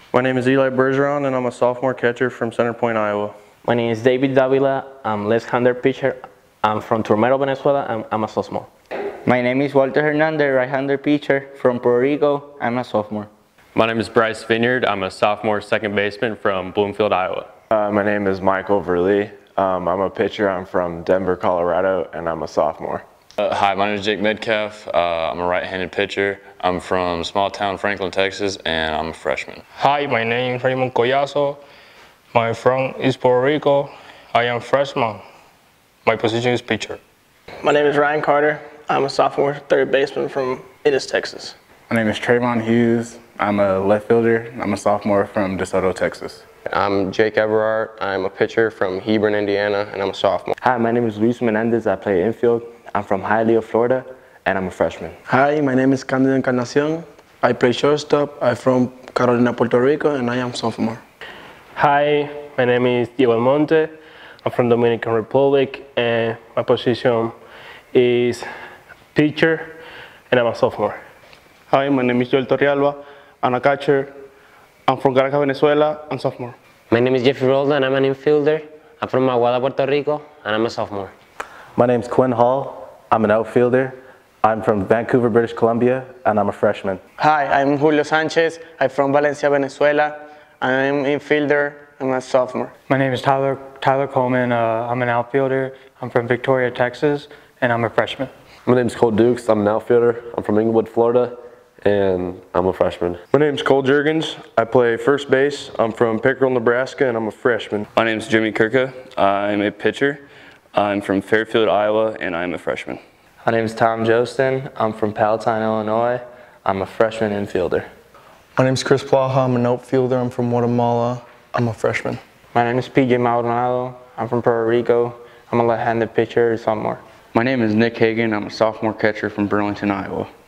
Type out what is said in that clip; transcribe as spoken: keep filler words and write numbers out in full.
My name is Eli Bergeron, and I'm a sophomore catcher from Center Point, Iowa. My name is David Davila. I'm left-hander pitcher. I'm from Turmero, Venezuela, and I'm a sophomore. My name is Walter Hernandez, right-hander pitcher from Puerto Rico. I'm a sophomore. My name is Bryce Vineyard. I'm a sophomore second baseman from Bloomfield, Iowa. Uh, my name is Michael Verlee. Um, I'm a pitcher. I'm from Denver, Colorado, and I'm a sophomore. Uh, hi, my name is Jake Metcalf. Uh, I'm a right-handed pitcher. I'm from small town Franklin, Texas, and I'm a freshman. Hi, my name is Raymond Collazo. My from is Puerto Rico. I am freshman. My position is pitcher. My name is Ryan Carter. I'm a sophomore third baseman from Ennis, Texas. My name is Trayvon Hughes. I'm a left fielder. I'm a sophomore from DeSoto, Texas. I'm Jake Everard. I'm a pitcher from Hebron, Indiana, and I'm a sophomore. Hi, my name is Luis Menendez. I play infield. I'm from Hialeah, Florida, and I'm a freshman. Hi, my name is Candido Encarnacion. I play shortstop. I'm from Carolina, Puerto Rico, and I am sophomore. Hi, my name is Diego Almonte. I'm from Dominican Republic, and my position is pitcher, and I'm a sophomore. Hi, my name is Joel Torrealba. I'm a catcher. I'm from Caracas, Venezuela. I'm sophomore. My name is Jeffrey Roldan. I'm an infielder. I'm from Aguada, Puerto Rico, and I'm a sophomore. My name is Quinn Hall. I'm an outfielder. I'm from Vancouver, British Columbia, and I'm a freshman. Hi, I'm Julio Sanchez. I'm from Valencia, Venezuela. I'm an infielder. I'm a sophomore. My name is Tyler Tyler Coleman. Uh, I'm an outfielder. I'm from Victoria, Texas, and I'm a freshman. My name is Cole Dukes. I'm an outfielder. I'm from Inglewood, Florida, and I'm a freshman. My name is Cole Jurgens. I play first base. I'm from Pickerel, Nebraska, and I'm a freshman. My name is Jimmy Kirka. I'm a pitcher. I'm from Fairfield, Iowa, and I'm a freshman. My name is Tom Jostin. I'm from Palatine, Illinois. I'm a freshman infielder. My name is Chris Plaha. I'm an outfielder. I'm from Guatemala. I'm a freshman. My name is P J Maldonado. I'm from Puerto Rico. I'm a left-handed pitcher, sophomore. My name is Nick Hagan. I'm a sophomore catcher from Burlington, Iowa.